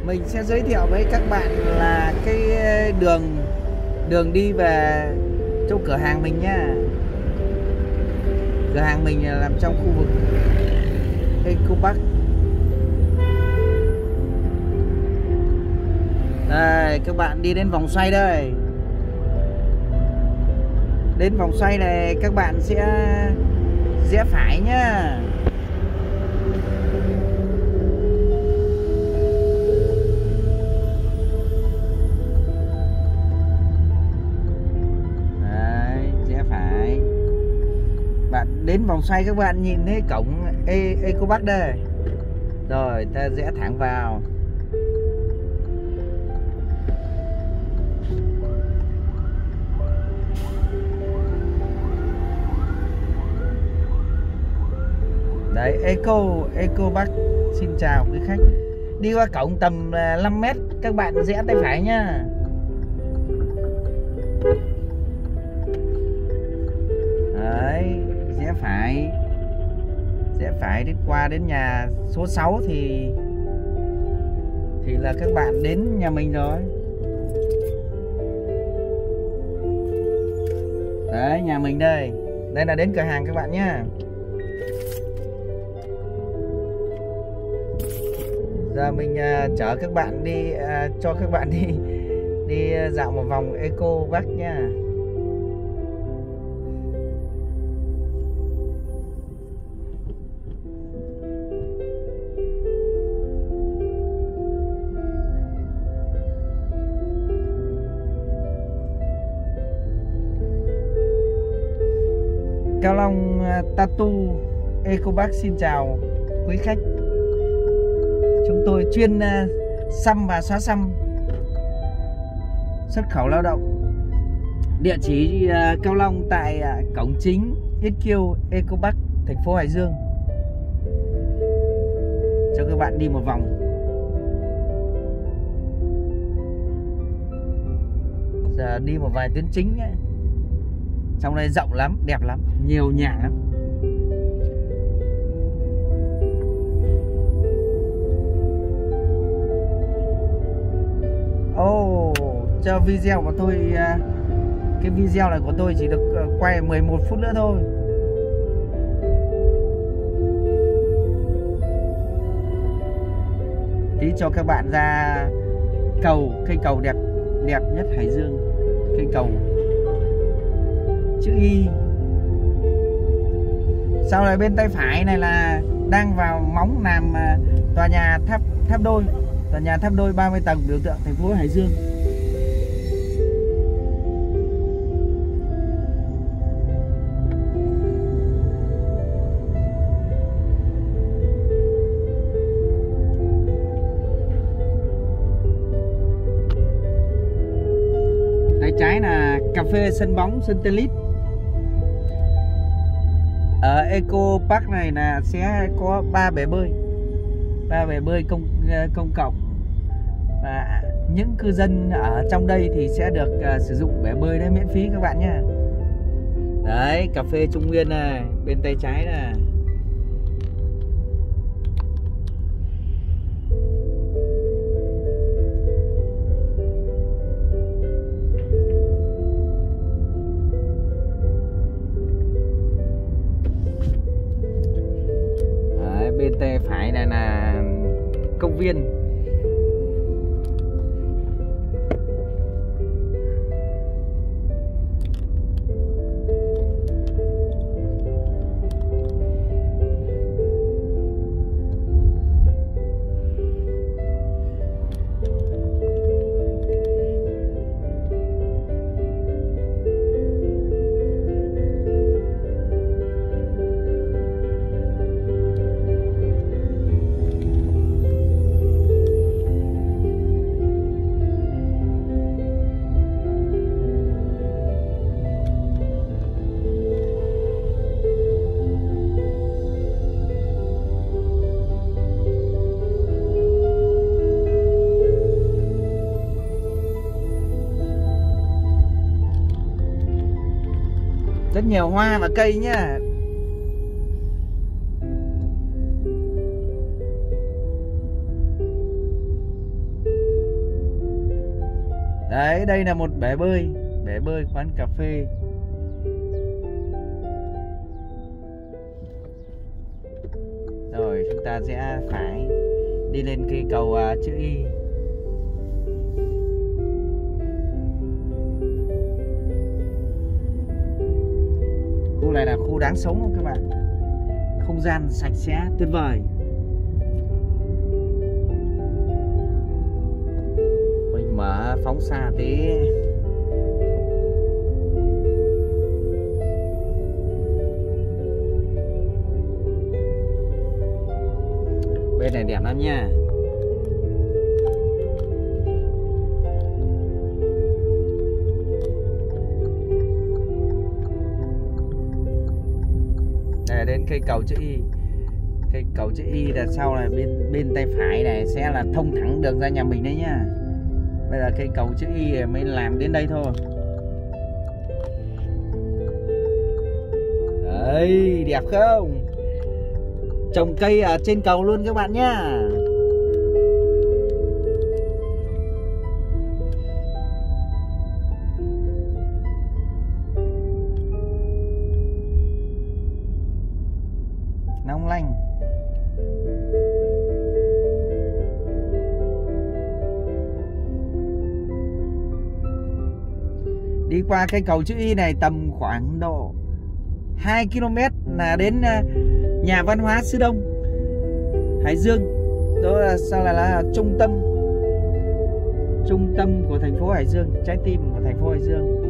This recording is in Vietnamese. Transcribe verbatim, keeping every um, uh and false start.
Mình sẽ giới thiệu với các bạn là cái đường đường đi về chỗ cửa hàng mình nhá. Cửa hàng mình nằm trong khu vực Eco Park. Đây, các bạn đi đến vòng xoay đây. Đến vòng xoay này các bạn sẽ rẽ phải nhá. Đấy, rẽ phải. Bạn đến vòng xoay các bạn nhìn thấy cổng e Eco Park đây. Rồi ta rẽ thẳng vào. Đấy, Eco Eco Park. Xin chào quý khách. Đi qua cổng tầm năm mét các bạn rẽ tay phải nhá. Đấy, rẽ phải. Rẽ phải đến qua đến nhà số sáu thì thì là các bạn đến nhà mình rồi. Đấy, nhà mình đây. Đây là đến cửa hàng các bạn nhá. Giờ mình uh, chở các bạn đi uh, cho các bạn đi đi dạo một vòng Eco Park nha. Cao Long uh, Tattoo Eco Park xin chào quý khách. Chúng tôi chuyên uh, xăm và xóa xăm, xuất khẩu lao động. Địa chỉ uh, Cao Long tại uh, cổng chính ích kiu Eco Park, thành phố Hải Dương. Cho các bạn đi một vòng. Giờ đi một vài tuyến chính ấy. Trong đây rộng lắm, đẹp lắm, nhiều nhà lắm. Oh, cho video của tôi, cái video này của tôi chỉ được quay mười một phút nữa thôi. Tí cho các bạn ra cầu, cây cầu đẹp đẹp nhất Hải Dương, cây cầu chữ Y. Sau này bên tay phải này là đang vào móng làm tòa nhà tháp tháp đôi. Tòa nhà tháp đôi ba mươi tầng biểu tượng thành phố Hải Dương. Tay trái là cà phê sân bóng sân tennis. Ở Eco Park này là sẽ có ba bể bơi. ba bể bơi công công cộng, và những cư dân ở trong đây thì sẽ được uh, sử dụng bể bơi đấy miễn phí các bạn nhé. Đấy, cà phê Trung Nguyên này, bên tay trái này. Đấy, bên tay phải này là công viên. Rất nhiều hoa và cây nhá. Đấy, đây là một bể bơi, bể bơi quán cà phê. Rồi chúng ta sẽ phải đi lên cây cầu uh, chữ Y. Khu này là khu đáng sống không các bạn? Không gian sạch sẽ tuyệt vời. Mình mở phóng xa tí. Bên này đẹp lắm nha. Đây đến cây cầu chữ Y. Cây cầu chữ Y là sau này bên bên tay phải này sẽ là thông thẳng đường ra nhà mình đấy nhá. Bây giờ cây cầu chữ Y mới làm đến đây thôi. Đấy, đẹp không? Trồng cây ở trên cầu luôn các bạn nhá. Long lanh. Đi qua cái cầu chữ Y này tầm khoảng độ hai ki lô mét là đến nhà văn hóa Sư Đông Hải Dương. Đó là sau là, là trung tâm trung tâm của thành phố Hải Dương, trái tim của thành phố Hải Dương.